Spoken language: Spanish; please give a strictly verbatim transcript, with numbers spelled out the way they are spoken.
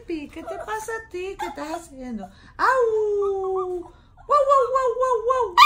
pipí? ¿Qué te pasa a ti? ¿Qué estás haciendo? ¡Au! ¡Wow, wow, wow, wow, wow!